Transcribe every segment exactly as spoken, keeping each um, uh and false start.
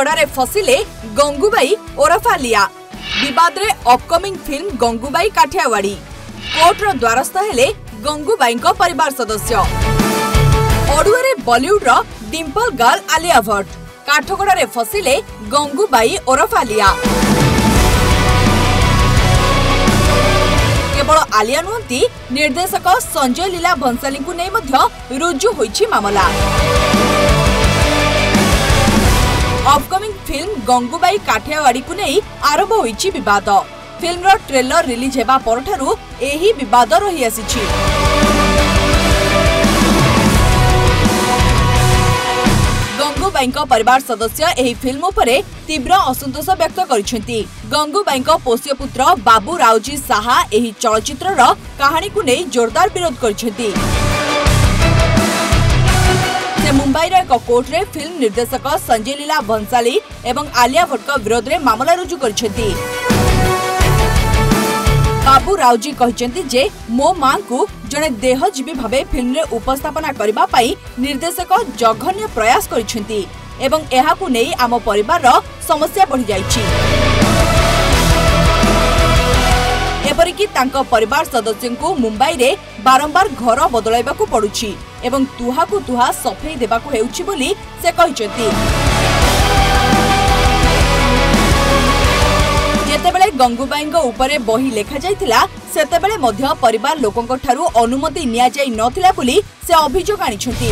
काठगड़ारे फसिले गंगूबाई ओरफ आलिया। विवाद रे अपकमिंग फिल्म गंगूबाई काठियावाड़ी। कोर्टर द्वारस्थ हेले गंगूबाई परिवार सदस्य। ओडुआरे बॉलीवुड रो डिंपल गर्ल आलिया भट्ट काठगड़ारे फसिले गंगूबाई ओरफ आलिया। केवल आलिया नुहंती निर्देशक संजय लीला भंसाली को नहीं मध्य रुजु होइछि मामला। अपकमिंग फिल्म गंगूबाई काठियावाड़ी को नहीं आरंभ होइछि विवाद। फिल्म रो ट्रेलर रिलीज हेबा परठारु एही विवाद रही आसीछि। गंगूबाई परिवार सदस्य एही फिल्म उपरे तीव्र असंतोष व्यक्त करिसेंती। गंगूबाई पोष्य पुत्र बाबू राउजी साहा एही चलचित्र रो कहानी को नहीं जोरदार विरोध करिसेंती। से मुंबई रो एक कोर्ट रे फिल्म निर्देशक संजय लीला भंसाली एवं आलिया भट्ट विरोध रे मामला रुजु करिसेंती। बाबू राउजी कहते जे मो मां को जड़े देहजीवी भावे फिल्म रे उपस्थापना करबा पाई निर्देशक जघन्य प्रयास करिसेंती एवं एहा को नै आम परिवार रो समस्या बढ़ी जाइछि। एपरिकी तांको परिवार सदस्य को मुंबई रे बारंबार घर बदलाइबा को पड़ुछि एवं तुहा को तुहा सफेई देबा को हेउछि बोली से कहिसेंती। जेतेबेले गंगूबाई उपरे बही लेखा जाइतिला सेतेबेले मध्य परिवार लोकंक ठारू अनुमति निया जाई नथिला बोली से अभियोग आनिछंती।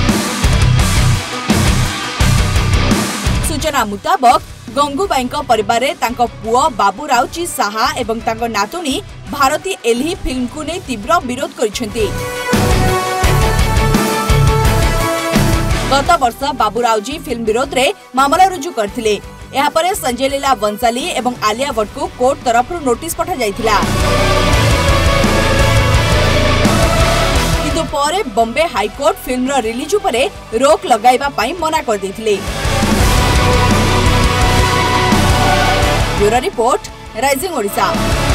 सूचना मुताबक गंगूबाई परिवार रे तांको पुओ बाबू राउजी साहा एवं तांको नातुणी भारती एल्ही फिल्म को नै तीव्र विरोध करिसेंती। गत वर्ष बाबू राउजी फिल्म विरोध रे मामला रुजु करथिले। यहाँ पर संजय लीला भंसाली एवं आलिया भट्ट को कोर्ट तरफ नोटिस पठा जाइथिला। किंतु परे बॉम्बे हाईकोर्ट फिल्म रो रिलीज उपरे रोक लगाइबा पाई मना कर देथिले। Bureau report Rising Odisha.